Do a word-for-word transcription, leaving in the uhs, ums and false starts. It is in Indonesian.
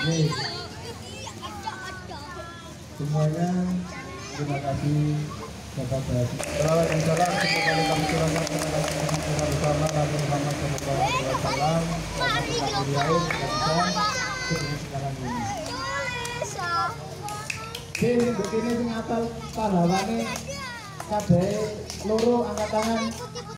Oke. Semuanya terima kasih Bapak Bapak. Salawat dan salam semoga kami curahkan kepada kita bersama Nabi Muhammad Shallallahu Alaihi Wasallam. Beliau kita sebelum sekarang ini. Sing begini sing apal pahlawane kabeh loro angkat tangan.